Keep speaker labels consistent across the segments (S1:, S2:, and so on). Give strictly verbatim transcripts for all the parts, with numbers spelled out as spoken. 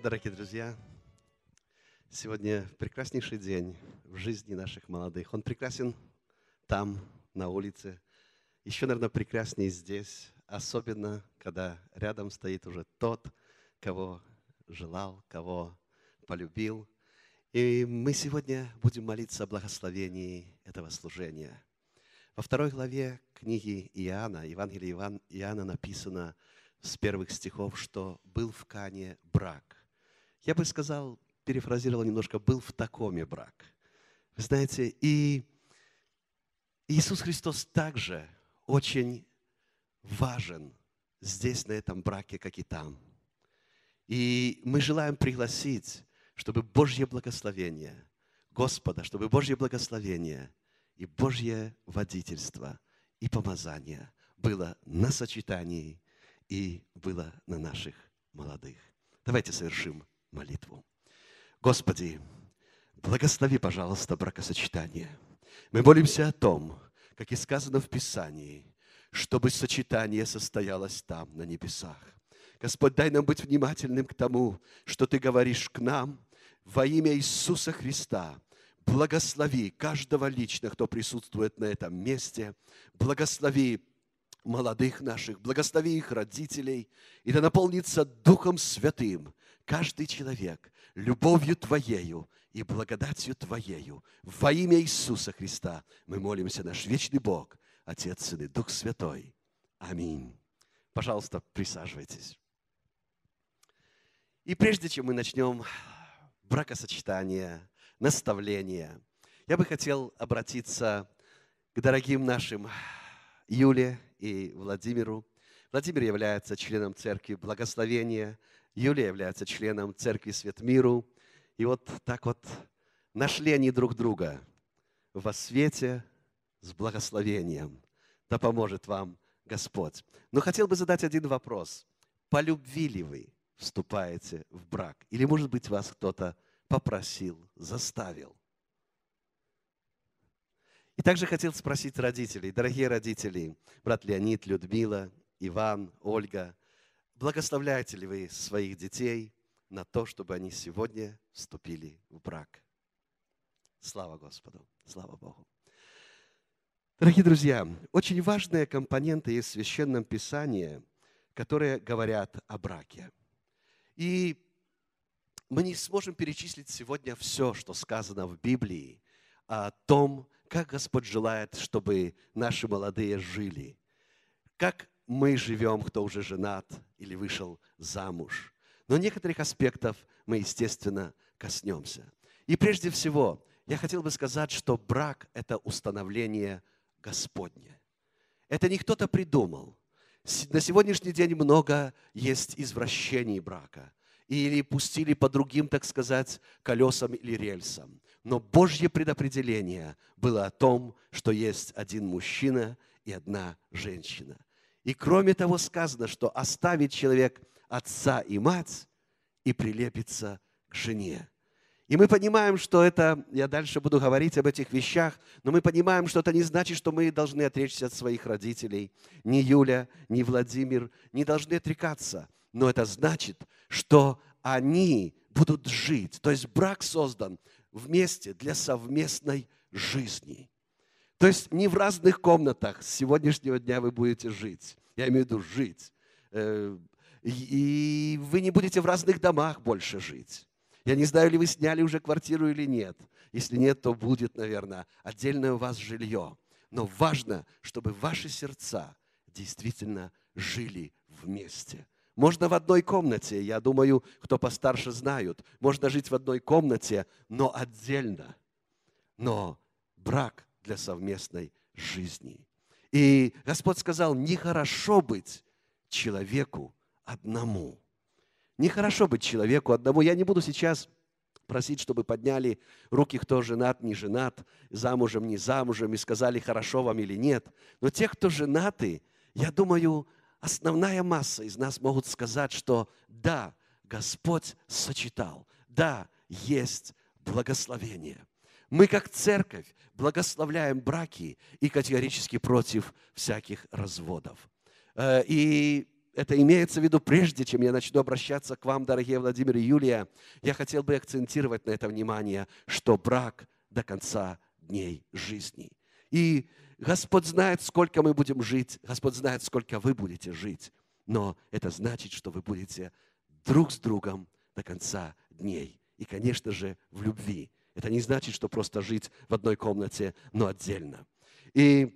S1: Дорогие друзья, сегодня прекраснейший день в жизни наших молодых. Он прекрасен там, на улице. Еще, наверное, прекраснее здесь, особенно, когда рядом стоит уже тот, кого желал, кого полюбил. И мы сегодня будем молиться о благословении этого служения. Во второй главе книги Иоанна, Евангелия Иван, Иоанна написано с первых стихов, что был в Кане брак. Я бы сказал, перефразировал немножко, был в Такоме брак. Вы знаете, и Иисус Христос также очень важен здесь, на этом браке, как и там. И мы желаем пригласить, чтобы Божье благословение Господа, чтобы Божье благословение и Божье водительство и помазание было на сочетании и было на наших молодых. Давайте совершим молитву. Господи, благослови, пожалуйста, бракосочетание. Мы молимся о том, как и сказано в Писании, чтобы сочетание состоялось там, на небесах. Господь, дай нам быть внимательным к тому, что Ты говоришь к нам во имя Иисуса Христа. Благослови каждого лично, кто присутствует на этом месте. Благослови молодых наших, благослови их родителей, и да наполнится Духом Святым каждый человек любовью Твоею и благодатью Твоею. Во имя Иисуса Христа мы молимся, наш вечный Бог, Отец, Сын и Дух Святой. Аминь. Пожалуйста, присаживайтесь. И прежде чем мы начнем бракосочетание, наставление, я бы хотел обратиться к дорогим нашим Юле и Владимиру. Владимир является членом Церкви Благословения, Юлия является членом Церкви Свет Миру. И вот так вот нашли они друг друга во свете с благословением. Да поможет вам Господь. Но хотел бы задать один вопрос. По любви ли вы вступаете в брак? Или, может быть, вас кто-то попросил, заставил? И также хотел спросить родителей. Дорогие родители, брат Леонид, Людмила, Иван, Ольга, благословляете ли вы своих детей на то, чтобы они сегодня вступили в брак? Слава Господу, слава Богу. Дорогие друзья, очень важные компоненты есть в Священном Писании, которые говорят о браке. И мы не сможем перечислить сегодня все, что сказано в Библии, о том, как Господь желает, чтобы наши молодые жили, как мы живем, кто уже женат или вышел замуж. Но некоторых аспектов мы, естественно, коснемся. И прежде всего, я хотел бы сказать, что брак – это установление Господне. Это не кто-то придумал. На сегодняшний день много есть извращений брака. Или пустили по другим, так сказать, колесам или рельсам. Но Божье предопределение было о том, что есть один мужчина и одна женщина. И кроме того сказано, что оставит человек отца и мать и прилепится к жене. И мы понимаем, что это, я дальше буду говорить об этих вещах, но мы понимаем, что это не значит, что мы должны отречься от своих родителей. Ни Юля, ни Владимир не должны отрекаться. Но это значит, что они будут жить. То есть брак создан вместе для совместной жизни. То есть не в разных комнатах с сегодняшнего дня вы будете жить. Я имею в виду жить. И вы не будете в разных домах больше жить. Я не знаю, ли вы сняли уже квартиру или нет. Если нет, то будет, наверное, отдельное у вас жилье. Но важно, чтобы ваши сердца действительно жили вместе. Можно в одной комнате, я думаю, кто постарше знают, можно жить в одной комнате, но отдельно. Но брак для совместной жизни. И Господь сказал, нехорошо быть человеку одному. Нехорошо быть человеку одному. Я не буду сейчас просить, чтобы подняли руки, кто женат, не женат, замужем, не замужем, и сказали, хорошо вам или нет. Но те, кто женаты, я думаю, основная масса из нас могут сказать, что да, Господь сочетал, да, есть благословение. Мы, как церковь, благословляем браки и категорически против всяких разводов. И это имеется в виду, прежде чем я начну обращаться к вам, дорогие Владимир и Юлия, я хотел бы акцентировать на это внимание, что брак до конца дней жизни. И Господь знает, сколько мы будем жить, Господь знает, сколько вы будете жить, но это значит, что вы будете друг с другом до конца дней. И, конечно же, в любви. Это не значит, что просто жить в одной комнате, но отдельно. И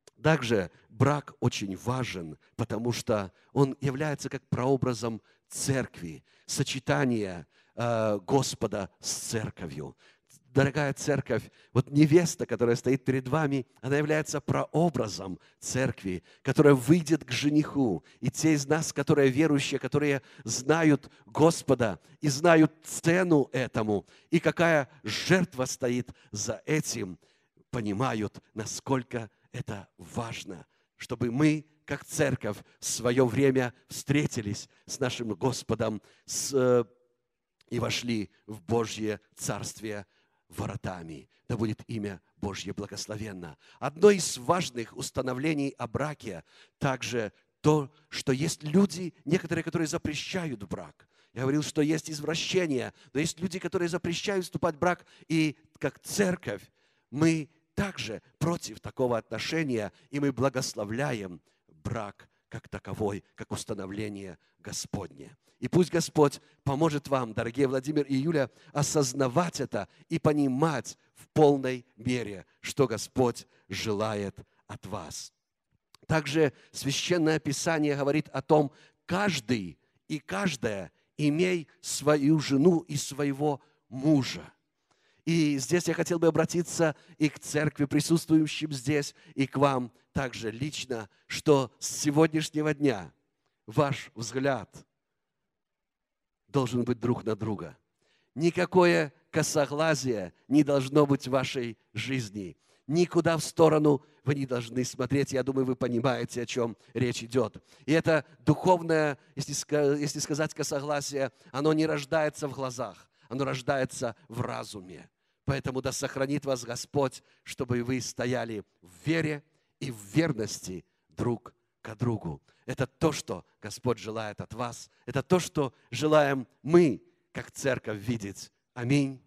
S1: также брак очень важен, потому что он является как прообразом церкви, сочетания э, Господа с церковью. Дорогая церковь, вот невеста, которая стоит перед вами, она является прообразом церкви, которая выйдет к жениху. И те из нас, которые верующие, которые знают Господа и знают цену этому, и какая жертва стоит за этим, понимают, насколько это важно, чтобы мы, как церковь, в свое время встретились с нашим Господом с, и вошли в Божье Царствие воротами. Да будет имя Божье благословенно. Одно из важных установлений о браке также то, что есть люди, некоторые, которые запрещают брак. Я говорил, что есть извращения, но есть люди, которые запрещают вступать в брак, и как церковь мы также против такого отношения, и мы благословляем брак как таковой, как установление Господне. И пусть Господь поможет вам, дорогие Владимир и Юля, осознавать это и понимать в полной мере, что Господь желает от вас. Также Священное Писание говорит о том, каждый и каждая имей свою жену и своего мужа. И здесь я хотел бы обратиться и к церкви, присутствующим здесь, и к вам также лично, что с сегодняшнего дня ваш взгляд должен быть друг на друга. Никакое косоглазие не должно быть в вашей жизни. Никуда в сторону вы не должны смотреть. Я думаю, вы понимаете, о чем речь идет. И это духовное, если сказать косогласие, оно не рождается в глазах, оно рождается в разуме. Поэтому да сохранит вас Господь, чтобы вы стояли в вере и в верности друг к другу. Это то, что Господь желает от вас. Это то, что желаем мы, как церковь, видеть. Аминь.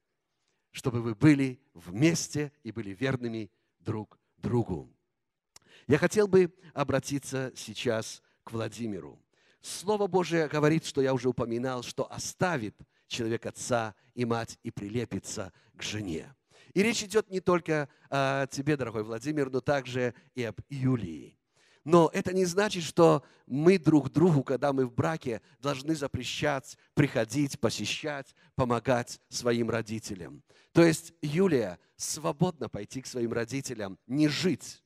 S1: Чтобы вы были вместе и были верными друг другу. Я хотел бы обратиться сейчас к Владимиру. Слово Божие говорит, что я уже упоминал, что оставит человек отца и мать и прилепится к жене. И речь идет не только о тебе, дорогой Владимир, но также и об Юлии. Но это не значит, что мы друг другу, когда мы в браке, должны запрещать, приходить, посещать, помогать своим родителям. То есть Юлия свободна пойти к своим родителям, не жить.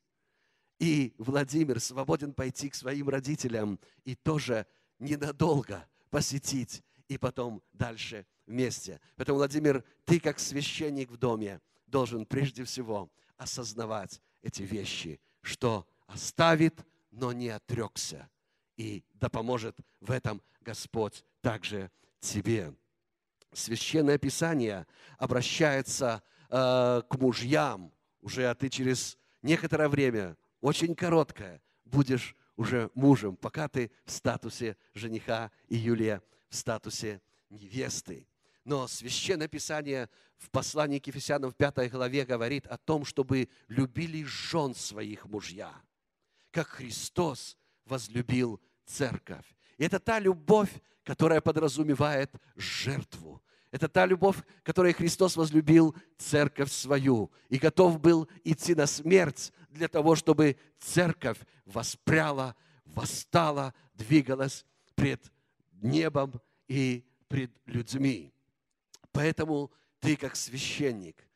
S1: И Владимир свободен пойти к своим родителям и тоже ненадолго посетить, и потом дальше вместе. Поэтому, Владимир, ты как священник в доме должен прежде всего осознавать эти вещи, что оставит, но не отрекся. И да поможет в этом Господь также тебе. Священное Писание обращается э, к мужьям. Уже а ты через некоторое время, очень короткое, будешь уже мужем, пока ты в статусе жениха, и Юлия в статусе невесты. Но Священное Писание в послании к Ефесянам в пятой главе говорит о том, чтобы любили жен своих мужья, как Христос возлюбил церковь. И это та любовь, которая подразумевает жертву. Это та любовь, которой Христос возлюбил церковь свою и готов был идти на смерть для того, чтобы церковь воспряла, восстала, двигалась пред небом и пред людьми. Поэтому ты, как священник,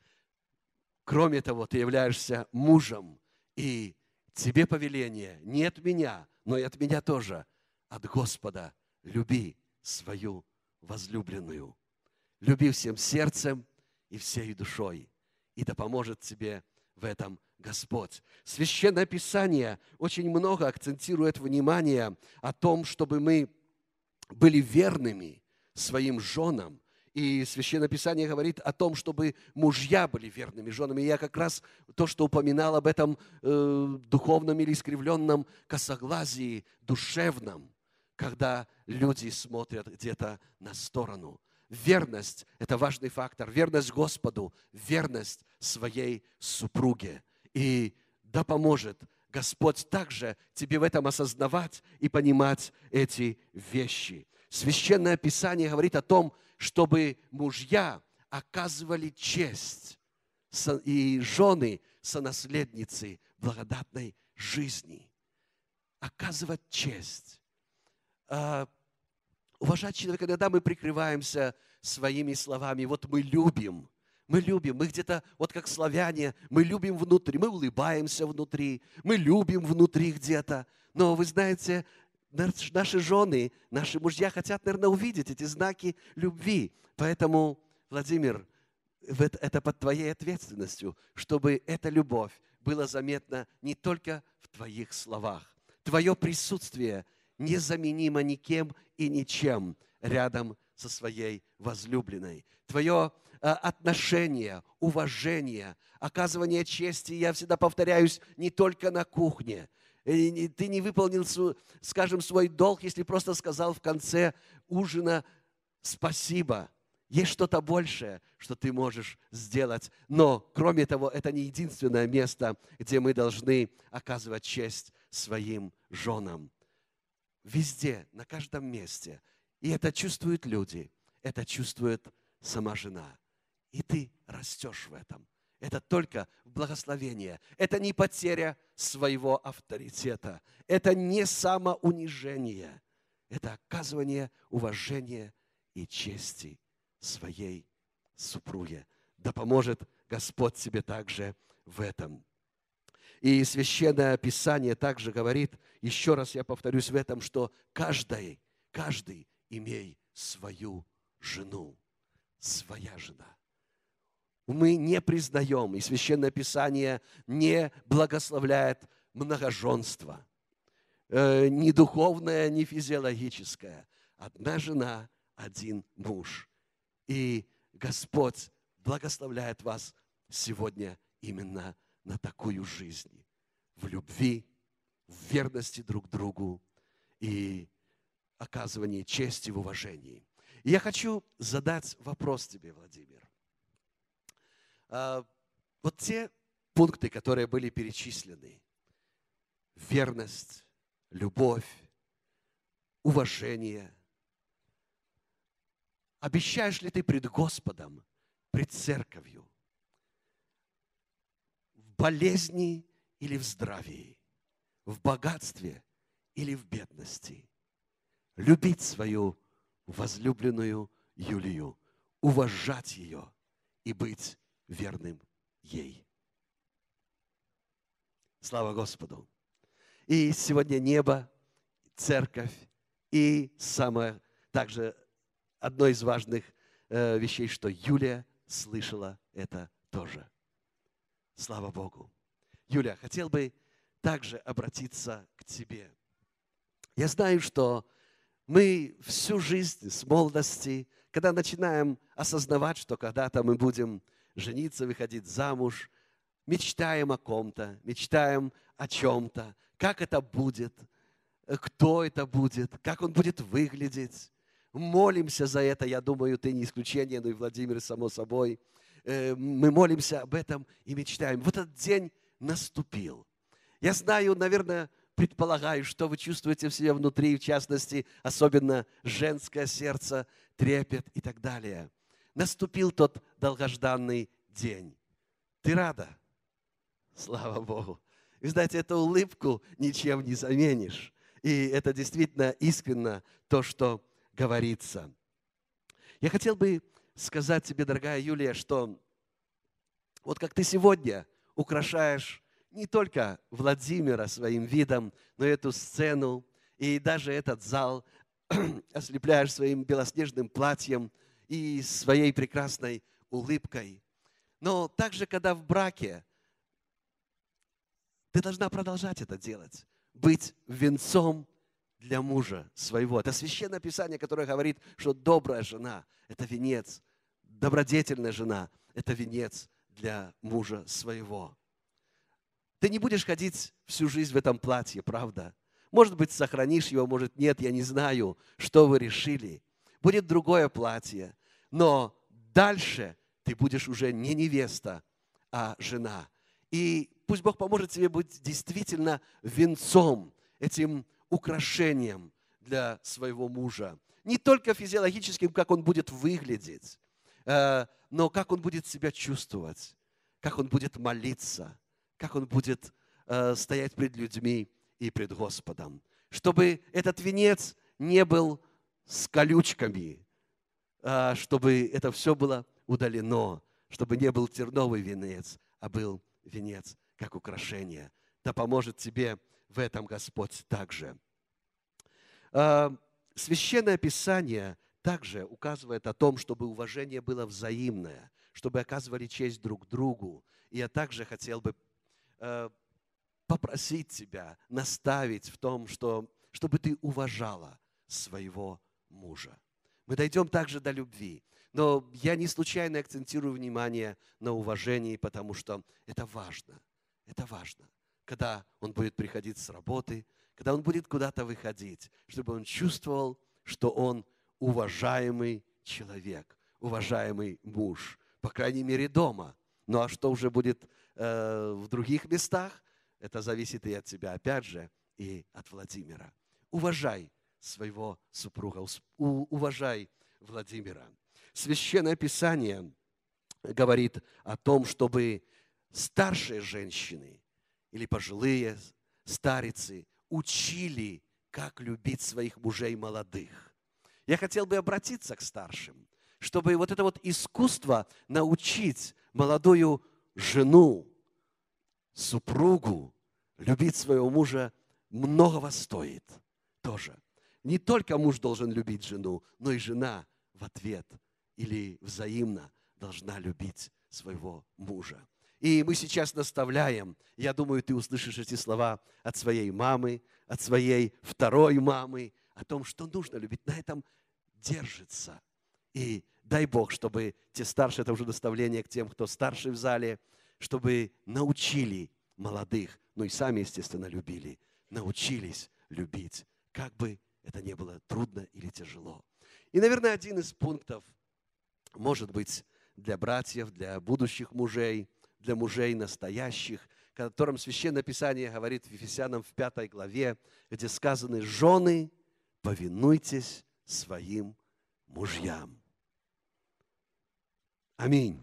S1: кроме того, ты являешься мужем, и тебе повеление не от меня, но и от меня тоже, от Господа: люби свою возлюбленную. Люби всем сердцем и всей душой, и да поможет тебе в этом Господь. Священное Писание очень много акцентирует внимание о том, чтобы мы были верными своим женам И Священное Писание говорит о том, чтобы мужья были верными женами. И я как раз то, что упоминал об этом э, духовном или искривленном косоглазии, душевном, когда люди смотрят где-то на сторону. Верность – это важный фактор. Верность Господу, верность своей супруге. И да поможет Господь также тебе в этом осознавать и понимать эти вещи. Священное Писание говорит о том, чтобы мужья оказывали честь и жены сонаследницы благодатной жизни. Оказывать честь. Уважать человека, иногда мы прикрываемся своими словами. Вот мы любим, мы любим, мы где-то, вот как славяне, мы любим внутри, мы улыбаемся внутри, мы любим внутри где-то. Но вы знаете, наши жены, наши мужья хотят, наверное, увидеть эти знаки любви. Поэтому, Владимир, это под твоей ответственностью, чтобы эта любовь была заметна не только в твоих словах. Твое присутствие незаменимо никем и ничем рядом со своей возлюбленной. Твое отношение, уважение, оказывание чести, я всегда повторяюсь, не только на кухне. Ты не выполнил, скажем, свой долг, если просто сказал в конце ужина спасибо. Есть что-то большее, что ты можешь сделать. Но, кроме того, это не единственное место, где мы должны оказывать честь своим женам. Везде, на каждом месте. И это чувствуют люди, это чувствует сама жена. И ты растешь в этом. Это только благословение. Это не потеря своего авторитета. Это не самоунижение. Это оказывание уважения и чести своей супруге. Да поможет Господь тебе также в этом. И Священное Писание также говорит, еще раз я повторюсь в этом, что каждый, каждый имей свою жену, своя жена. Мы не признаем, и Священное Писание не благословляет многоженство, э, ни духовное, ни физиологическое. Одна жена, один муж. И Господь благословляет вас сегодня именно на такую жизнь. В любви, в верности друг другу и оказывании чести в уважении. И я хочу задать вопрос тебе, Владимир. Вот те пункты, которые были перечислены, верность, любовь, уважение, обещаешь ли ты пред Господом, пред церковью, в болезни или в здравии, в богатстве или в бедности, любить свою возлюбленную Юлию, уважать ее и быть верным ей? Слава Господу! И сегодня небо, церковь и самое также одно из важных э, вещей, что Юлия слышала это тоже. Слава Богу! Юля, хотел бы также обратиться к тебе. Я знаю, что мы всю жизнь с молодости, когда начинаем осознавать, что когда-то мы будем жениться, выходить замуж, мечтаем о ком-то, мечтаем о чем-то, как это будет, кто это будет, как он будет выглядеть. Молимся за это, я думаю, ты не исключение, но и Владимир, само собой. Мы молимся об этом и мечтаем. Вот этот день наступил. Я знаю, наверное, предполагаю, что вы чувствуете в себе внутри, в частности, особенно женское сердце, трепет и так далее. Наступил тот долгожданный день. Ты рада? Слава Богу. Вы знаете, эту улыбку ничем не заменишь. И это действительно искренно то, что говорится. Я хотел бы сказать тебе, дорогая Юлия, что вот как ты сегодня украшаешь не только Владимира своим видом, но и эту сцену, и даже этот зал ослепляешь своим белоснежным платьем и своей прекрасной улыбкой. Но также, когда в браке, ты должна продолжать это делать, быть венцом для мужа своего. Это Священное Писание, которое говорит, что добрая жена – это венец добродетельная жена – это венец для мужа своего. Ты не будешь ходить всю жизнь в этом платье, правда? Может быть, сохранишь его, может, нет, я не знаю, что вы решили. Будет другое платье, но дальше ты будешь уже не невеста, а жена. И пусть Бог поможет тебе быть действительно венцом, этим украшением для своего мужа. Не только физиологическим, как он будет выглядеть, но как он будет себя чувствовать, как он будет молиться, как он будет стоять пред людьми и пред Господом. Чтобы этот венец не был с колючками, чтобы это все было удалено, чтобы не был терновый венец, а был венец как украшение. Да поможет тебе в этом Господь также. Священное Писание также указывает о том, чтобы уважение было взаимное, чтобы оказывали честь друг другу. И я также хотел бы попросить тебя, наставить в том, что, чтобы ты уважала своего мужа. Мы дойдем также до любви. Но я не случайно акцентирую внимание на уважении, потому что это важно. Это важно. Когда он будет приходить с работы, когда он будет куда-то выходить, чтобы он чувствовал, что он уважаемый человек, уважаемый муж, по крайней мере дома. Ну а что уже будет э, в других местах, это зависит и от тебя, опять же, и от Владимира. Уважай своего супруга, уважай Владимира. Священное Писание говорит о том, чтобы старшие женщины или пожилые старицы учили, как любить своих мужей молодых. Я хотел бы обратиться к старшим, чтобы вот это вот искусство научить молодую жену, супругу любить своего мужа многого стоит тоже. Не только муж должен любить жену, но и жена в ответ или взаимно должна любить своего мужа. И мы сейчас наставляем, я думаю, ты услышишь эти слова от своей мамы, от своей второй мамы, о том, что нужно любить. На этом держится. И дай Бог, чтобы те старшие, это уже наставление к тем, кто старше в зале, чтобы научили молодых, ну и сами, естественно, любили, научились любить, как бы это ни было трудно или тяжело. И, наверное, один из пунктов, может быть, для братьев, для будущих мужей, для мужей настоящих, о котором Священное Писание говорит в Ефесянам в пятой главе, где сказаны: «Жены, повинуйтесь своим мужьям». Аминь.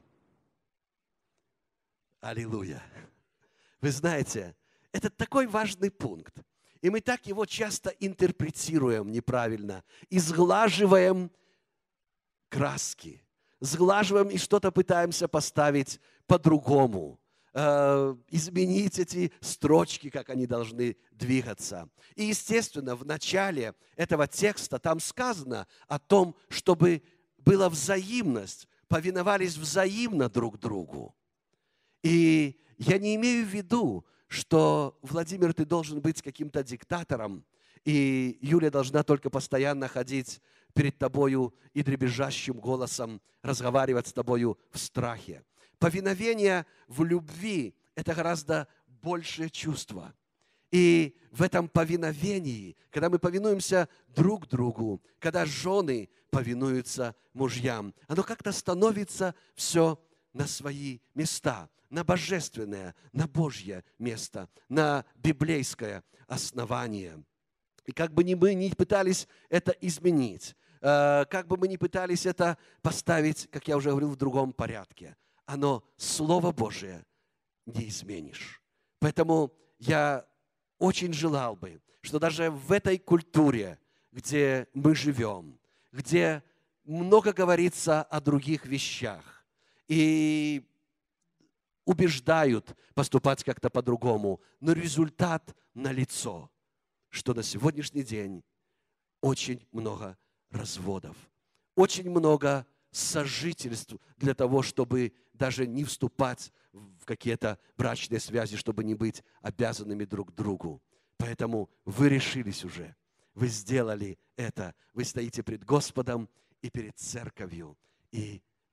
S1: Аллилуйя. Вы знаете, это такой важный пункт. И мы так его часто интерпретируем неправильно. И сглаживаем краски. Сглаживаем и что-то пытаемся поставить по-другому. Э, изменить эти строчки, как они должны двигаться. И, естественно, в начале этого текста там сказано о том, чтобы была взаимность, повиновались взаимно друг другу. И я не имею в виду, что, Владимир, ты должен быть каким-то диктатором, и Юлия должна только постоянно ходить перед тобою и дребезжащим голосом разговаривать с тобою в страхе. Повиновение в любви – это гораздо большее чувство. И в этом повиновении, когда мы повинуемся друг другу, когда жены повинуются мужьям, оно как-то становится все на свои места, на божественное, на Божье место, на библейское основание. И как бы ни мы ни пытались это изменить, как бы мы ни пытались это поставить, как я уже говорил, в другом порядке, оно, Слово Божие, не изменишь. Поэтому я очень желал бы, что даже в этой культуре, где мы живем, где много говорится о других вещах и убеждают поступать как-то по-другому, но результат налицо, что на сегодняшний день очень много разводов, очень много сожительств для того, чтобы даже не вступать в какие-то брачные связи, чтобы не быть обязанными друг другу. Поэтому вы решились уже, вы сделали это, вы стоите пред Господом и перед церковью, и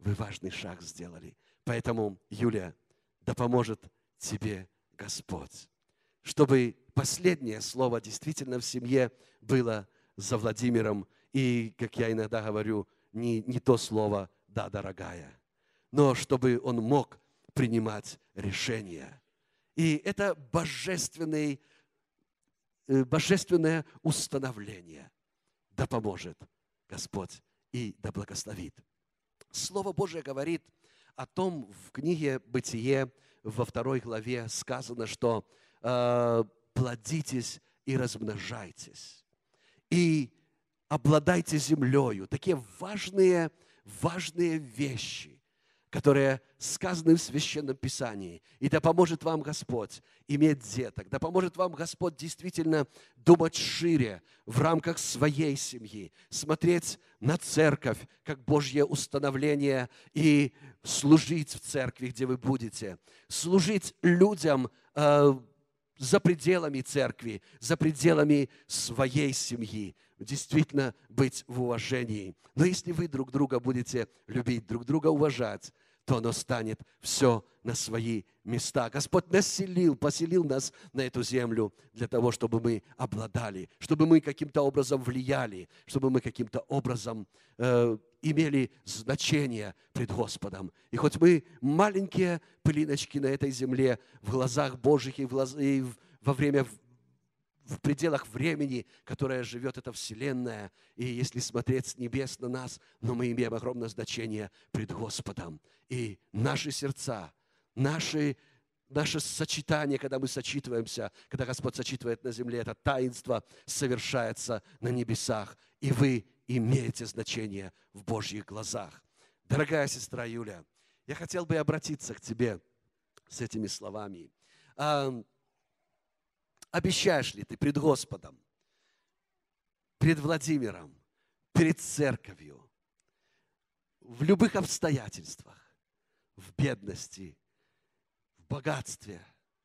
S1: вы важный шаг сделали. Поэтому, Юлия, да поможет тебе Господь, чтобы последнее слово действительно в семье было за Владимиром. И, как я иногда говорю, не, не то слово «да, дорогая», но чтобы он мог принимать решения. И это божественный, божественное установление. Да поможет Господь и да благословит. Слово Божие говорит о том, в книге «Бытие» во второй главе сказано, что э, плодитесь и размножайтесь, и обладайте землею. Такие важные, важные вещи, которые сказаны в Священном Писании. И да поможет вам Господь иметь деток, да поможет вам Господь действительно думать шире в рамках своей семьи, смотреть на церковь как Божье установление и служить в церкви, где вы будете, служить людям э, за пределами церкви, за пределами своей семьи, действительно быть в уважении. Но если вы друг друга будете любить, друг друга уважать, то оно станет все на свои места. Господь населил, поселил нас на эту землю для того, чтобы мы обладали, чтобы мы каким-то образом влияли, чтобы мы каким-то образом э, имели значение пред Господом. И хоть мы маленькие пылиночки на этой земле в глазах Божьих и, в глаз... и во время в пределах времени, которое живет эта вселенная, и если смотреть с небес на нас, но мы имеем огромное значение пред Господом. И наши сердца, наши, наше сочетание, когда мы сочетываемся, когда Господь сочетывает на земле, это таинство совершается на небесах, и вы имеете значение в Божьих глазах. Дорогая сестра Юля, я хотел бы обратиться к тебе с этими словами. Обещаешь ли ты пред Господом, пред Владимиром, перед церковью, в любых обстоятельствах, в бедности, в богатстве,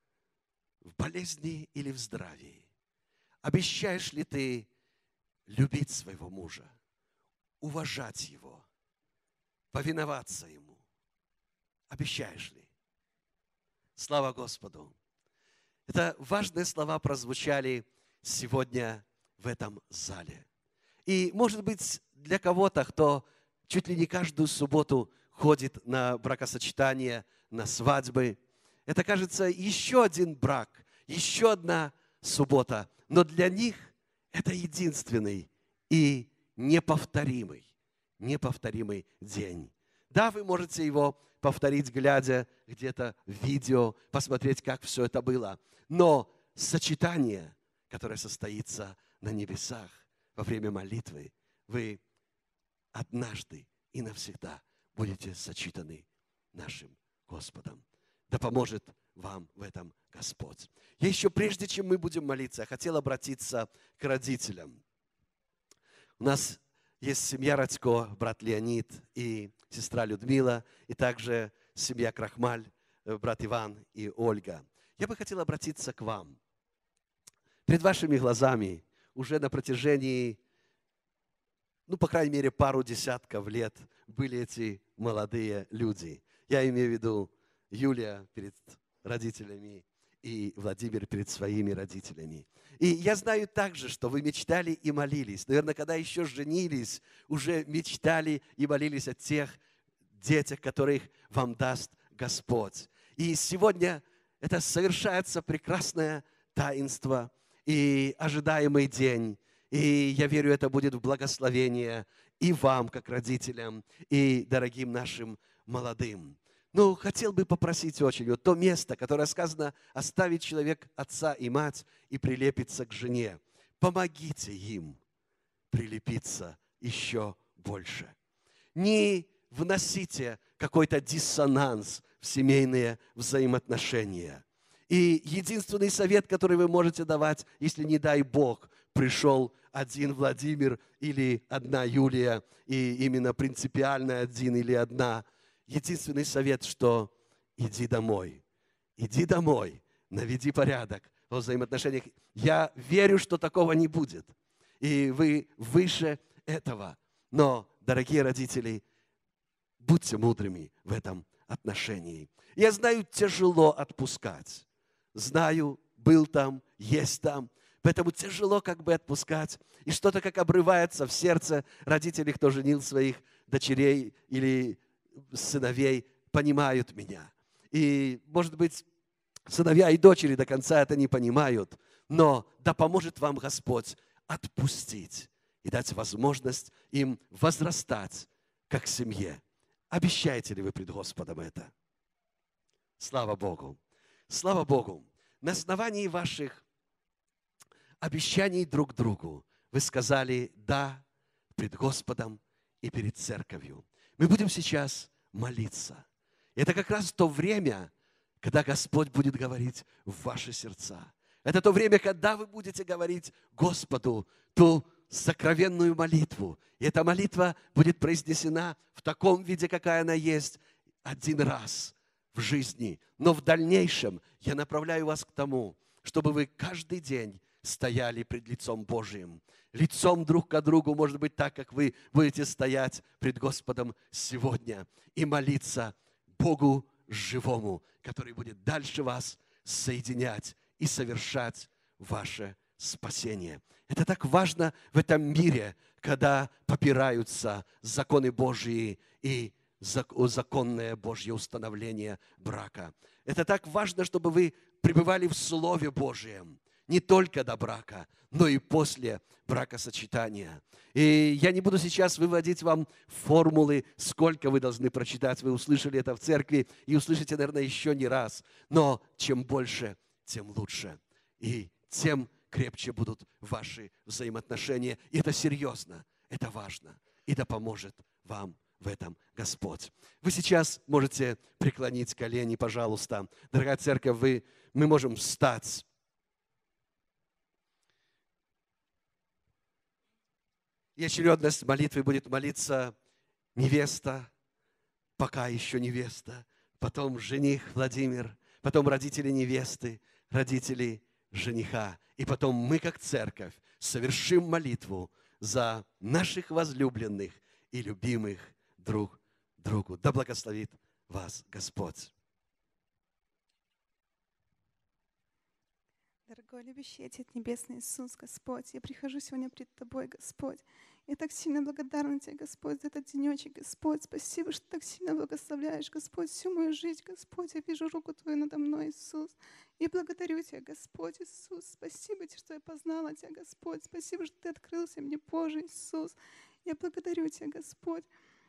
S1: в болезни или в здравии, обещаешь ли ты любить своего мужа, уважать его, повиноваться ему? Обещаешь ли? Слава Господу! Это важные слова прозвучали сегодня в этом зале. И, может быть, для кого-то, кто чуть ли не каждую субботу ходит на бракосочетание, на свадьбы, это, кажется, еще один брак, еще одна суббота. Но для них это единственный и неповторимый, неповторимый день. Да, вы можете его повторить, глядя где-то в видео, посмотреть, как все это было. Но сочетание, которое состоится на небесах во время молитвы, вы однажды и навсегда будете сочетаны нашим Господом. Да поможет вам в этом Господь. Я еще прежде, чем мы будем молиться, я хотел обратиться к родителям. У нас есть семья Радько, брат Леонид и сестра Людмила, и также семья Крахмаль, брат Иван и Ольга. Я бы хотел обратиться к вам. Перед вашими глазами уже на протяжении, ну, по крайней мере, пару десятков лет были эти молодые люди. Я имею в виду Юлия перед родителями и Владимир перед своими родителями. И я знаю также, что вы мечтали и молились. Наверное, когда еще женились, уже мечтали и молились о тех детях, которых вам даст Господь. И сегодня это совершается прекрасное таинство и ожидаемый день. И я верю, это будет в благословение и вам, как родителям, и дорогим нашим молодым. Ну, хотел бы попросить очень, вот то место, которое сказано, оставить человек отца и мать и прилепиться к жене. Помогите им прилепиться еще больше. Не вносите какой-то диссонанс в семейные взаимоотношения. И единственный совет, который вы можете давать, если, не дай Бог, пришел один Владимир или одна Юлия, и именно принципиально один или одна, единственный совет, что иди домой. Иди домой, наведи порядок во взаимоотношениях. Я верю, что такого не будет. И вы выше этого. Но, дорогие родители, будьте мудрыми в этом отношении. Я знаю, тяжело отпускать. Знаю, был там, есть там. Поэтому тяжело как бы отпускать. И что-то как обрывается в сердце родителей, кто женил своих дочерей или сыновей, понимают меня. И, может быть, сыновья и дочери до конца это не понимают. Но да поможет вам Господь отпустить и дать возможность им возрастать как семье. Обещаете ли вы пред Господом это? Слава Богу! Слава Богу! На основании ваших обещаний друг другу вы сказали «да» пред Господом и перед церковью. Мы будем сейчас молиться. Это как раз то время, когда Господь будет говорить в ваши сердца. Это то время, когда вы будете говорить Господу ту сокровенную молитву. И эта молитва будет произнесена в таком виде, какая она есть, один раз в жизни. Но в дальнейшем я направляю вас к тому, чтобы вы каждый день стояли пред лицом Божиим. Лицом друг к другу, может быть, так, как вы будете стоять пред Господом сегодня и молиться Богу живому, который будет дальше вас соединять и совершать ваше спасение. Это так важно в этом мире, когда попираются законы Божьи и законное Божье установление брака. Это так важно, чтобы вы пребывали в Слове Божьем, не только до брака, но и после бракосочетания. И я не буду сейчас выводить вам формулы, сколько вы должны прочитать. Вы услышали это в церкви и услышите, наверное, еще не раз. Но чем больше, тем лучше. И тем крепче будут ваши взаимоотношения. И это серьезно, это важно. И да поможет вам в этом Господь. Вы сейчас можете преклонить колени, пожалуйста. Дорогая церковь, вы, мы можем встать. И очередность молитвы будет молиться невеста, пока еще невеста, потом жених Владимир, потом родители невесты, родители жениха. И потом мы, как церковь, совершим молитву за наших возлюбленных и любимых друг другу. Да благословит вас Господь.
S2: Дорогой любящий Отец Небесный Иисус, Господь, я прихожу сегодня пред Тобой, Господь. Я так сильно благодарна Тебе, Господь, за этот денечек, Господь. Спасибо, что так сильно благословляешь, Господь, всю мою жизнь, Господь. Я вижу руку Твою надо мной, Иисус. Я благодарю Тебя, Господь, Иисус. Спасибо Тебе, что я познала Тебя, Господь. Спасибо, что Ты открылся мне позже, Иисус. Я благодарю Тебя, Господь.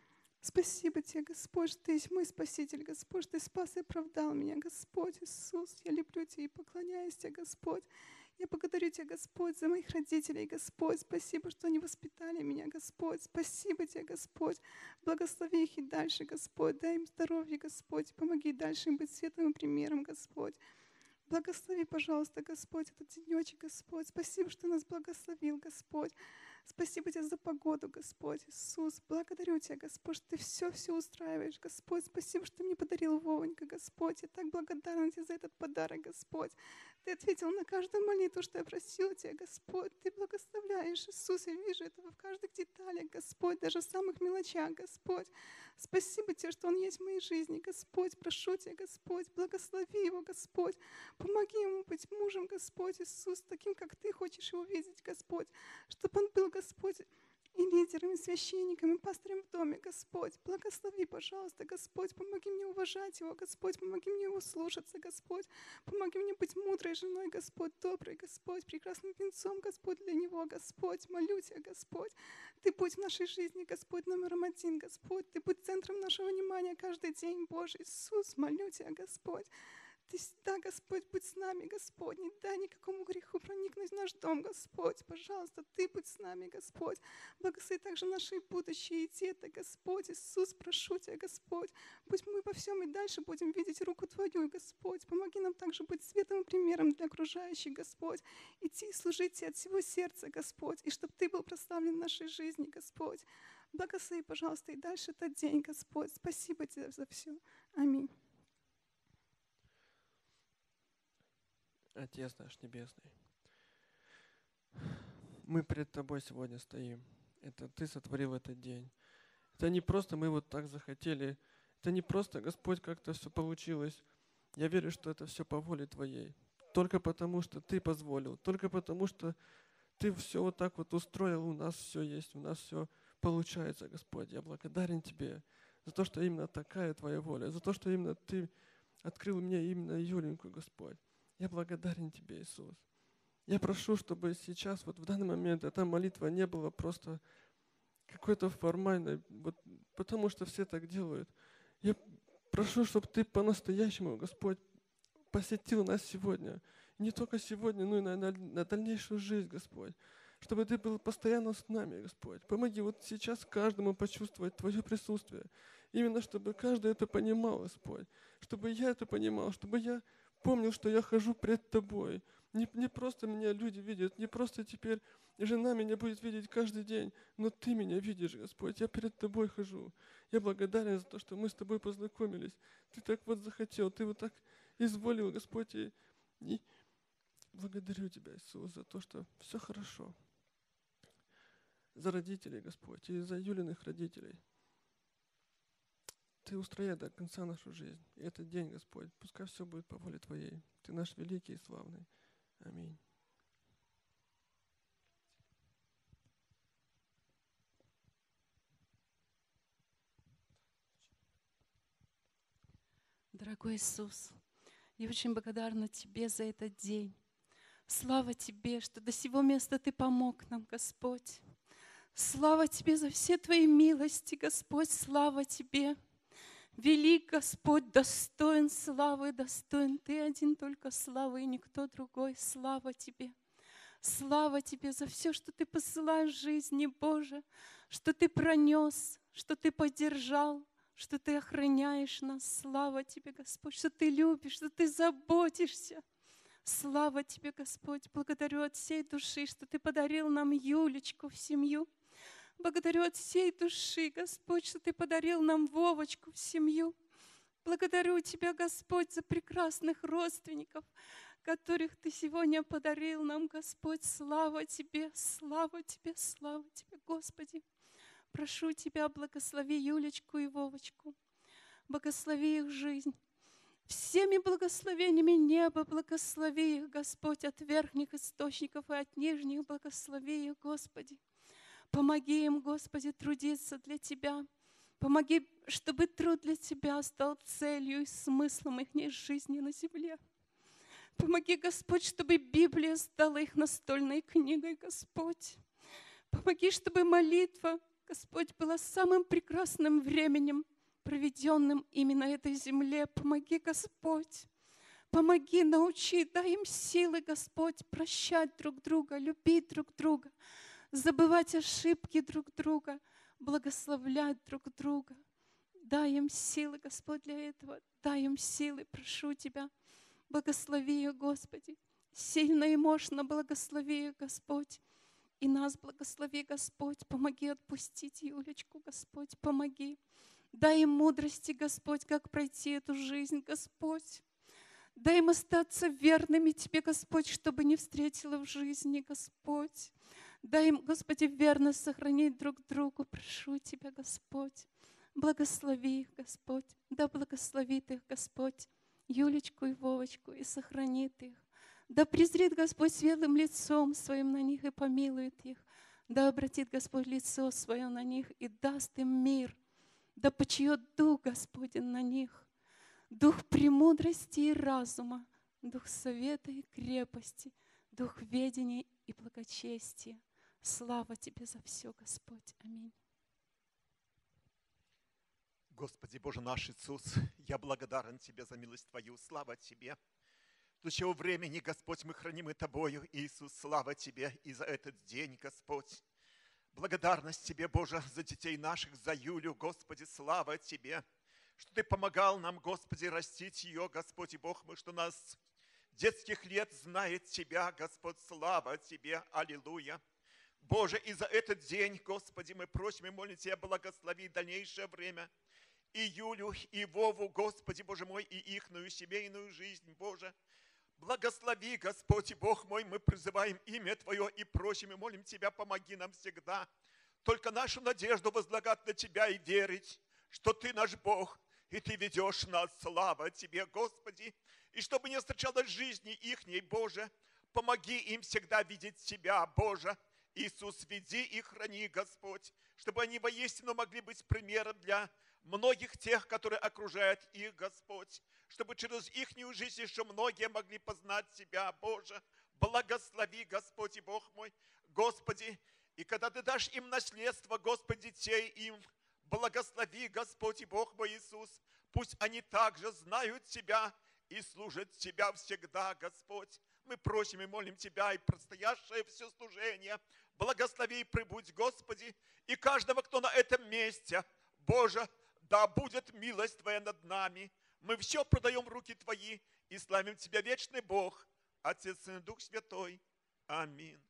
S2: Спасибо Тебе, Господь, что Ты есть мой Спаситель, Господь, что Ты спас и оправдал меня, Господь Иисус. Я люблю Тебя и поклоняюсь Тебе, Господь. Я благодарю Тебя, Господь, за моих родителей, Господь. Спасибо, что они воспитали меня, Господь. Спасибо Тебе, Господь. Благослови их и дальше, Господь. Дай им здоровье, Господь. Помоги дальше им быть светлым примером, Господь. Благослови, пожалуйста, Господь, этот денечек, Господь. Спасибо, что нас благословил, Господь. Спасибо Тебе за погоду, Господь Иисус. Благодарю Тебя, Господь, что Ты все-все устраиваешь, Господь. Спасибо, что Ты мне подарил Вовонька, Господь. Я так благодарна Тебе за этот подарок, Господь. Ты ответил на каждую молитву, что я просила Тебя, Господь. Ты благословляешь, Иисус. Я вижу этого в каждых деталях, Господь, даже в самых мелочах, Господь. Спасибо Тебе, что Он есть в моей жизни, Господь. Прошу Тебя, Господь, благослови его, Господь. Помоги ему быть мужем, Господь Иисус, таким, как Ты хочешь его видеть, Господь. Чтобы он был, Господь, и лидером, и священником, и пастырем в доме, Господь. Благослови, пожалуйста, Господь. Помоги мне уважать его, Господь. Помоги мне его слушаться, Господь. Помоги мне быть мудрой женой, Господь, доброй, Господь, прекрасным венцом, Господь, для него, Господь. Молю Тебя, Господь. Ты будь в нашей жизни, Господь, номером один, Господь. Ты будь центром нашего внимания каждый день, Божий Иисус. Молю Тебя, Господь. Ты всегда, Господь, будь с нами, Господь. Не дай никакому греху проникнуть в наш дом, Господь. Пожалуйста, Ты будь с нами, Господь. Благослови также наши будущие дети, Господь. Иисус, прошу Тебя, Господь. Пусть мы во всем и дальше будем видеть руку Твою, Господь. Помоги нам также быть светлым примером для окружающих, Господь. Идти и служить Тебе от всего сердца, Господь. И чтобы Ты был прославлен в нашей жизни, Господь. Благослови, пожалуйста, и дальше этот день, Господь. Спасибо Тебе за все. Аминь.
S3: Отец наш Небесный, мы пред Тобой сегодня стоим. Это Ты сотворил этот день. Это не просто мы вот так захотели. Это не просто, Господь, как-то все получилось. Я верю, что это все по воле Твоей. Только потому, что Ты позволил. Только потому, что Ты все вот так вот устроил. У нас все есть, у нас все получается, Господь. Я благодарен Тебе за то, что именно такая Твоя воля. За то, что именно Ты открыл мне именно Юленьку, Господь. Я благодарен Тебе, Иисус. Я прошу, чтобы сейчас, вот в данный момент, эта молитва не была просто какой-то формальной, вот, потому что все так делают. Я прошу, чтобы Ты по-настоящему, Господь, посетил нас сегодня. Не только сегодня, но и на, на, на дальнейшую жизнь, Господь. Чтобы Ты был постоянно с нами, Господь. Помоги вот сейчас каждому почувствовать Твое присутствие. Именно чтобы каждый это понимал, Господь. Чтобы я это понимал, чтобы я помнил, что я хожу пред Тобой. Не, не просто меня люди видят, не просто теперь жена меня будет видеть каждый день, но Ты меня видишь, Господь. Я перед Тобой хожу. Я благодарен за то, что мы с Тобой познакомились. Ты так вот захотел, Ты вот так изволил, Господь. И, и благодарю Тебя, Иисус, за то, что все хорошо. За родителей, Господь, и за Юлиных родителей. Ты устрояй до конца нашу жизнь. И этот день, Господь, пускай все будет по воле Твоей. Ты наш великий и славный. Аминь.
S4: Дорогой Иисус, я очень благодарна Тебе за этот день. Слава Тебе, что до сего места Ты помог нам, Господь. Слава Тебе за все Твои милости, Господь, слава Тебе. Велик Господь, достоин славы, достоин Ты один только славы, и никто другой. Слава Тебе. Слава Тебе за все, что Ты посылаешь в жизни, Боже, что Ты пронес, что Ты поддержал, что Ты охраняешь нас. Слава Тебе, Господь, что Ты любишь, что Ты заботишься. Слава Тебе, Господь. Благодарю от всей души, что Ты подарил нам Юлечку в семью. Благодарю от всей души, Господь, что Ты подарил нам Вовочку в семью. Благодарю Тебя, Господь, за прекрасных родственников, которых Ты сегодня подарил нам, Господь. Слава Тебе, слава Тебе, слава Тебе, Господи. Прошу Тебя, благослови Юлечку и Вовочку. Благослови их жизнь. Всеми благословениями неба благослови их, Господь, от верхних источников и от нижних благослови их, Господи. Помоги им, Господи, трудиться для Тебя. Помоги, чтобы труд для Тебя стал целью и смыслом их жизни на земле. Помоги, Господь, чтобы Библия стала их настольной книгой, Господь. Помоги, чтобы молитва, Господь, была самым прекрасным временем, проведенным именно на этой земле. Помоги, Господь. Помоги, научи, дай им силы, Господь, прощать друг друга, любить друг друга, забывать ошибки друг друга, благословлять друг друга. Дай им силы, Господь, для этого. Дай им силы, прошу Тебя. Благослови их, Господи. Сильно и мощно благослови их, Господь. И нас благослови, Господь. Помоги отпустить Юлечку, Господь. Помоги. Дай им мудрости, Господь, как пройти эту жизнь, Господь. Дай им остаться верными Тебе, Господь, чтобы не встретила в жизни, Господь. Дай им, Господи, верно сохранить друг другу. Прошу Тебя, Господь. Благослови их, Господь. Да благословит их, Господь, Юлечку и Вовочку, и сохранит их. Да презрит Господь светлым лицом Своим на них и помилует их. Да обратит Господь лицо Свое на них и даст им мир. Да почиет Дух Господень на них, Дух премудрости и разума, Дух совета и крепости, Дух ведения и благочестия. Слава Тебе за все, Господь. Аминь.
S5: Господи Боже наш Иисус, я благодарен Тебе за милость Твою. Слава Тебе. До чего времени, Господь, мы хранимы Тобою, Иисус, слава Тебе и за этот день, Господь. Благодарность Тебе, Боже, за детей наших, за Юлю, Господи, слава Тебе, что Ты помогал нам, Господи, растить ее, Господь и Бог мой, что нас детских лет знает Тебя, Господь, слава Тебе, аллилуйя. Боже, и за этот день, Господи, мы просим и молим Тебя, благослови дальнейшее время и Юлю, и Вову, Господи, Боже мой, и ихную семейную жизнь, Боже. Благослови, Господь и Бог мой, мы призываем имя Твое и просим и молим Тебя, помоги нам всегда только нашу надежду возлагать на Тебя и верить, что Ты наш Бог, и Ты ведешь нас. Слава Тебе, Господи. И чтобы не встречалось жизни ихней, Боже, помоги им всегда видеть Тебя, Боже. Иисус, веди и храни, Господь, чтобы они воистину могли быть примером для многих тех, которые окружают их, Господь, чтобы через ихнюю жизнь еще многие могли познать Тебя, Боже. Благослови, Господь и Бог мой, Господи, и когда Ты дашь им наследство, Господь, детей им, благослови, Господь и Бог мой Иисус, пусть они также знают Тебя и служат Тебя всегда, Господь. Мы просим и молим Тебя и предстоящее все служение. Благослови и прибудь, Господи, и каждого, кто на этом месте. Боже, да будет милость Твоя над нами. Мы все продаем в руки Твои и славим Тебя, вечный Бог, Отец, Сын и Дух Святой. Аминь.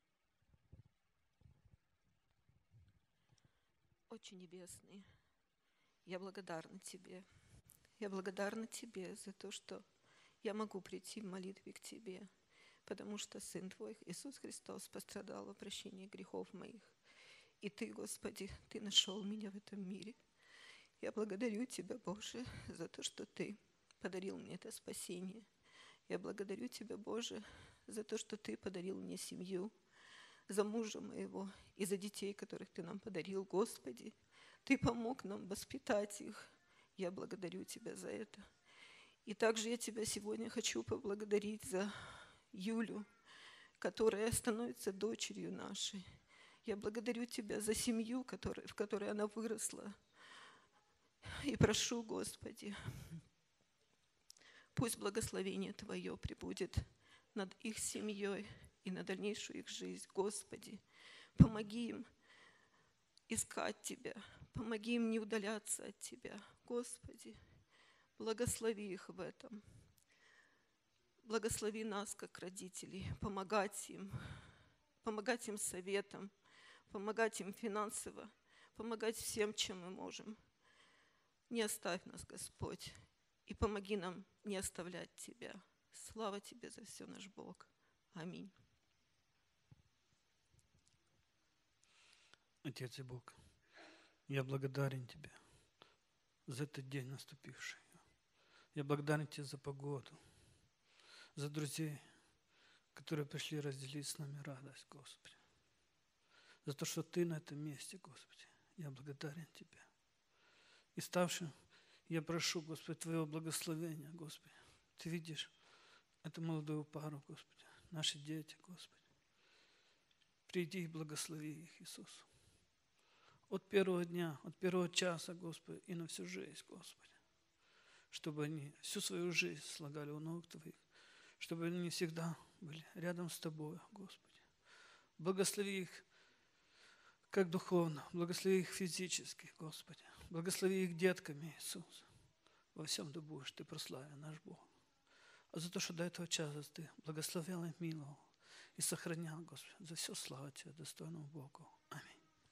S6: Отче Небесный, я благодарна Тебе. Я благодарна Тебе за то, что я могу прийти в молитве к Тебе, потому что Сын Твой, Иисус Христос, пострадал во прощении грехов моих. И Ты, Господи, Ты нашел меня в этом мире. Я благодарю Тебя, Боже, за то, что Ты подарил мне это спасение. Я благодарю Тебя, Боже, за то, что Ты подарил мне семью, за мужа моего и за детей, которых Ты нам подарил, Господи. Ты помог нам воспитать их. Я благодарю Тебя за это. И также я Тебя сегодня хочу поблагодарить за Юлю, которая становится дочерью нашей. Я благодарю Тебя за семью, который, в которой она выросла. И прошу, Господи, пусть благословение Твое пребудет над их семьей и на дальнейшую их жизнь. Господи, помоги им искать Тебя, помоги им не удаляться от Тебя. Господи, благослови их в этом. Благослови нас, как родителей, помогать им, помогать им советом, помогать им финансово, помогать всем, чем мы можем. Не оставь нас, Господь, и помоги нам не оставлять Тебя. Слава Тебе за все, наш Бог. Аминь.
S7: Отец и Бог, я благодарен Тебе за этот день наступивший. Я благодарен Тебе за погоду, за друзей, которые пришли разделить с нами радость, Господи. За то, что Ты на этом месте, Господи. Я благодарен Тебе. И ставшим, я прошу, Господи, Твоего благословения, Господи. Ты видишь эту молодую пару, Господи, наши дети, Господи. Приди и благослови их, Иисус. От первого дня, от первого часа, Господи, и на всю жизнь, Господи. Чтобы они всю свою жизнь слагали у ног Твоих, чтобы они всегда были рядом с Тобой, Господи. Благослови их как духовно, благослови их физически, Господи. Благослови их детками, Иисус. Во всем Ты будешь, Ты прославен, наш Бог. А за то, что до этого часа Ты благословил и миловал и сохранял, Господи, за все слава Тебе, достойному Богу. Аминь.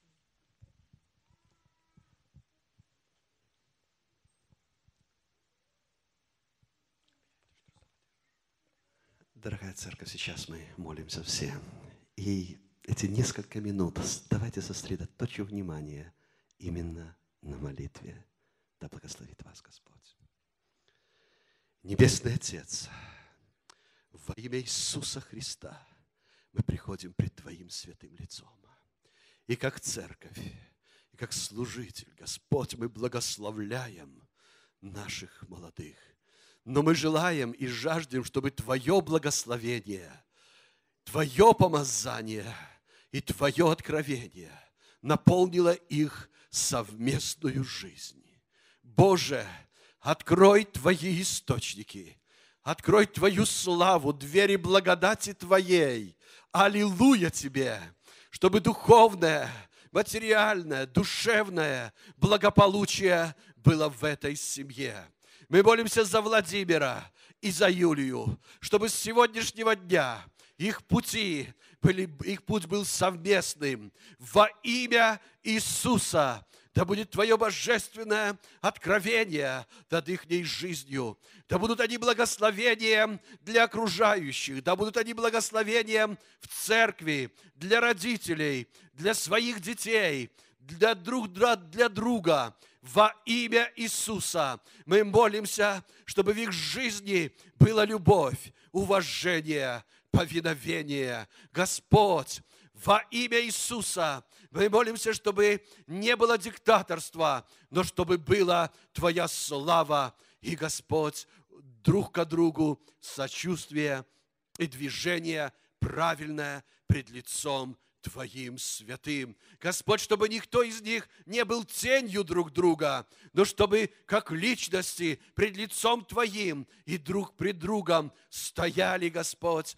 S1: Дорогая церковь, сейчас мы молимся все. И эти несколько минут давайте сосредоточим внимание именно на молитве. Да благословит вас Господь. Небесный Отец, во имя Иисуса Христа мы приходим пред Твоим святым лицом. И как церковь, и как служитель, Господь, мы благословляем наших молодых. Но мы желаем и жаждем, чтобы Твое благословение, Твое помазание и Твое откровение наполнило их совместную жизнь. Боже, открой Твои источники, открой Твою славу, двери благодати Твоей. Аллилуйя Тебе, чтобы духовное, материальное, душевное благополучие было в этой семье. Мы молимся за Владимира и за Юлию, чтобы с сегодняшнего дня их пути были, их путь был совместным. Во имя Иисуса да будет Твое божественное откровение над их жизнью. Да будут они благословением для окружающих, да будут они благословением в церкви, для родителей, для своих детей,
S8: для друг для друга во имя Иисуса. Мы молимся, чтобы в их жизни была любовь, уважение, повиновение. Господь, во имя Иисуса мы молимся, чтобы не было диктаторства, но чтобы была Твоя слава. И, Господь, друг к другу сочувствие и движение правильное пред лицом Твоим святым. Господь, чтобы никто из них не был тенью друг друга, но чтобы как личности пред лицом Твоим и друг пред другом стояли, Господь,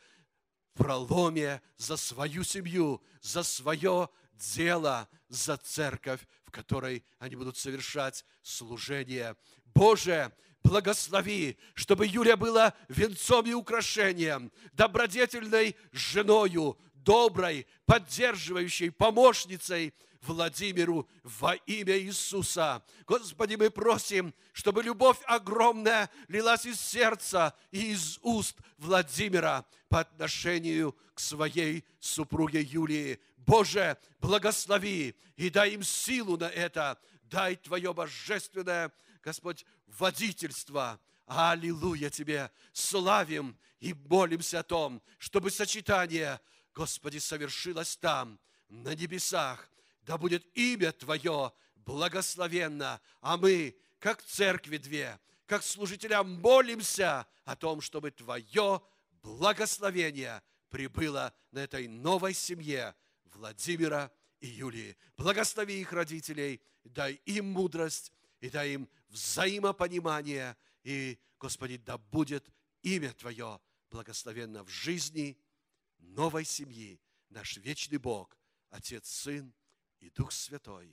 S8: в проломе за свою семью, за свое дело, за церковь, в которой они будут совершать служение. Боже, благослови, чтобы Юлия была венцом и украшением, добродетельной женою, доброй, поддерживающей помощницей Владимиру во имя Иисуса. Господи, мы просим, чтобы любовь огромная лилась из сердца и из уст Владимира по отношению к своей супруге Юлии. Боже, благослови и дай им силу на это. Дай Твое божественное, Господь, водительство. Аллилуйя Тебе! Славим и молимся о том, чтобы сочетание, Господи, совершилось там, на небесах. Да будет имя Твое благословенно, а мы, как церкви две, как служителя, молимся о том, чтобы Твое благословение прибыло на этой новой семье Владимира и Юлии. Благослови их родителей, дай им мудрость и дай им взаимопонимание. И, Господи, да будет имя Твое благословенно в жизни новой семьи, наш вечный Бог, Отец, Сын и Дух Святой.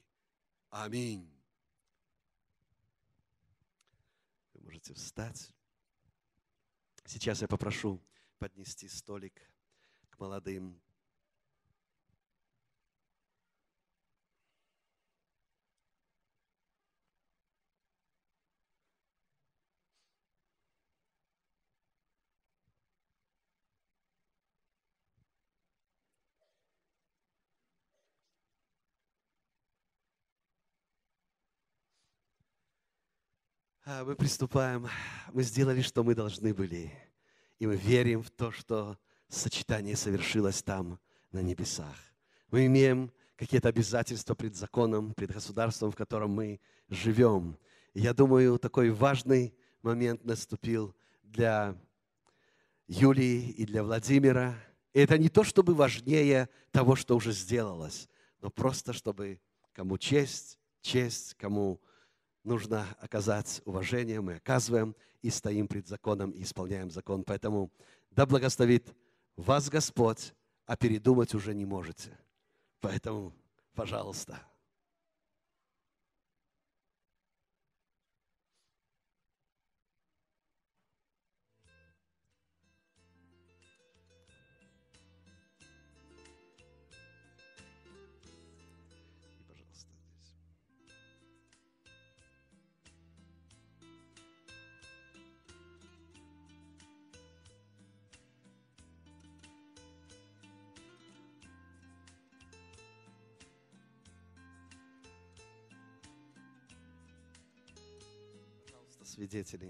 S8: Аминь.
S1: Вы можете встать. Сейчас я попрошу поднести столик к молодым. Мы приступаем. Мы сделали, что мы должны были. И мы верим в то, что сочетание совершилось там, на небесах. Мы имеем какие-то обязательства пред законом, пред государством, в котором мы живем. И я думаю, такой важный момент наступил для Юлии и для Владимира. И это не то, чтобы важнее того, что уже сделалось, но просто, чтобы кому честь, честь, кому нужно оказать уважение, мы оказываем и стоим пред законом и исполняем закон. Поэтому да благословит вас Господь, а передумать уже не можете. Поэтому, пожалуйста. Свидетелей.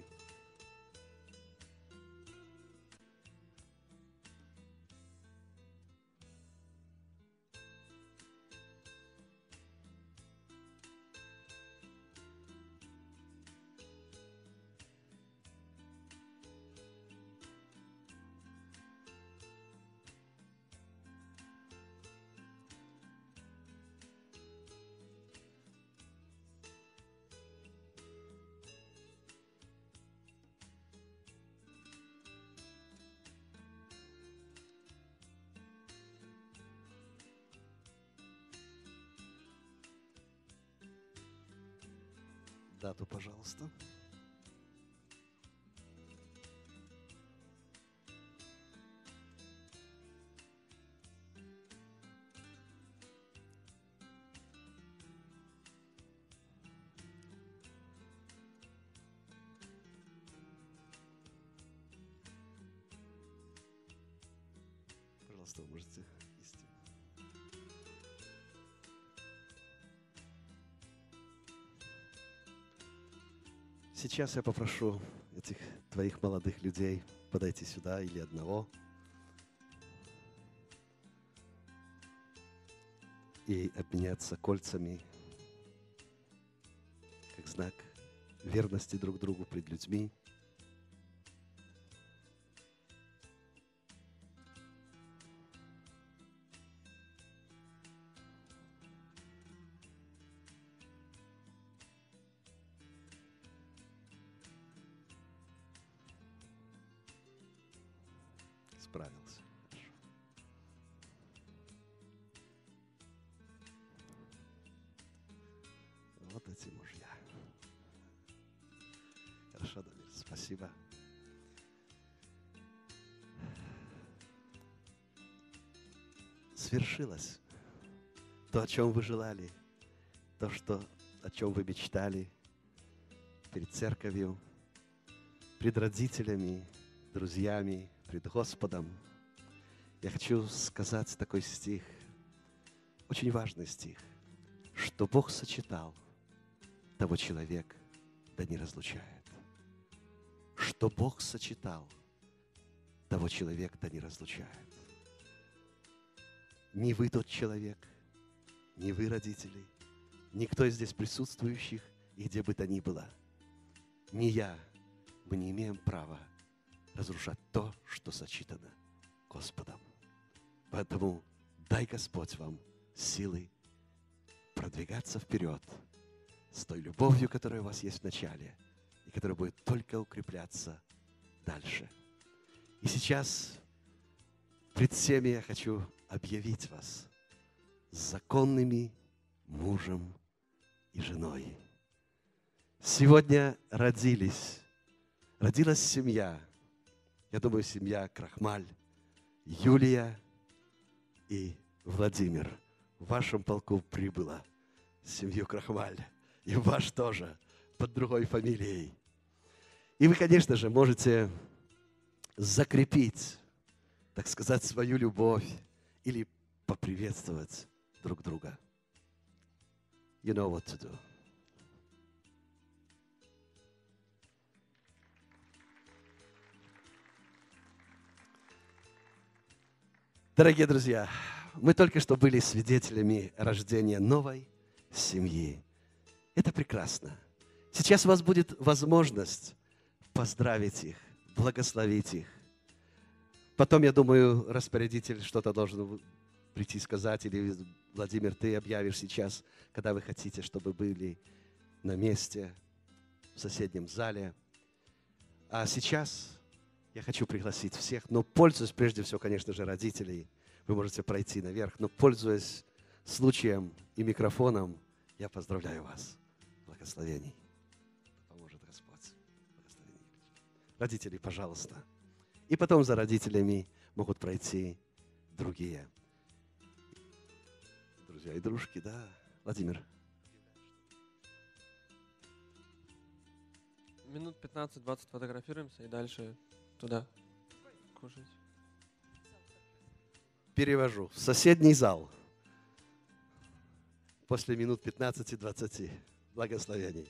S1: Дату, пожалуйста. Пожалуйста, вы можете идти. сейчас я попрошу этих твоих молодых людей подойти сюда или одного и обменяться кольцами как знак верности друг другу пред людьми. Справился. Хорошо. Вот эти мужья. Хорошо, Дамир, спасибо. Свершилось то, о чем вы желали, то, что, о чем вы мечтали перед церковью, пред родителями, друзьями, пред Господом. Я хочу сказать такой стих, очень важный стих, что Бог сочетал, того человек да не разлучает. Что Бог сочетал, того человек да не разлучает. Не вы тот человек, не вы родители, никто из здесь присутствующих, и где бы то ни было, не я, мы не имеем права разрушать то, что сочетано Господом. Поэтому дай Господь вам силы продвигаться вперед с той любовью, которая у вас есть в начале, и которая будет только укрепляться дальше. И сейчас пред всеми я хочу объявить вас законными мужем и женой. Сегодня родились, родилась семья, я думаю, семья Крахмаль, Юлия и Владимир. В вашем полку прибыла семью Крахмаль, и ваш тоже, под другой фамилией. И вы, конечно же, можете закрепить, так сказать, свою любовь или поприветствовать друг друга. You know what to do. Дорогие друзья, мы только что были свидетелями рождения новой семьи. Это прекрасно. Сейчас у вас будет возможность поздравить их, благословить их. Потом, я думаю, распорядитель что-то должен прийти сказать, или Владимир, ты объявишь сейчас, когда вы хотите, чтобы были на месте в соседнем зале. А сейчас я хочу пригласить всех, но пользуясь прежде всего, конечно же, родителей, вы можете пройти наверх, но пользуясь случаем и микрофоном, я поздравляю вас. Благословений. Поможет Господь. Благословений. Родители, пожалуйста. И потом за родителями могут пройти другие. Друзья и дружки, да. Владимир.
S3: Минут пятнадцать-двадцать фотографируемся и дальше туда кушать.
S1: Перевожу. В соседний зал. После минут пятнадцати-двадцати. Благословений.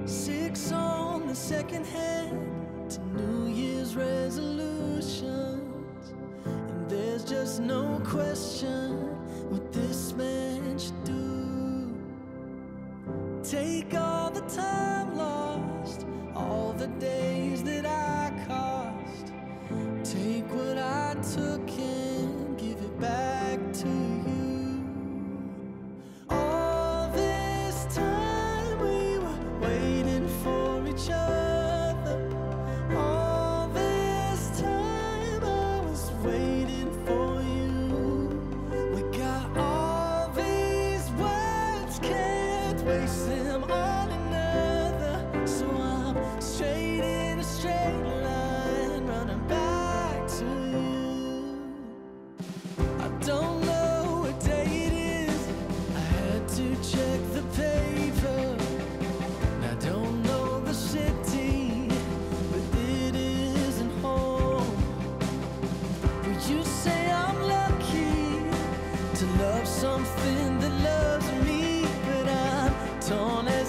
S9: Six on the second hand to New Year's resolutions, and there's just no question what this man should do. Take all the time lost, all the days that I cost. Take what I took and give it back to you. All this time we were waiting for each other. All this time I was waiting for you. We got all these words, can't waste them on another. So I'm straight in a straight line, running back to you. I don't know what day it is, I had to check the paper. I don't know the city, but it isn't home. Would you say I'm lucky to love something that loves me? But I'm torn as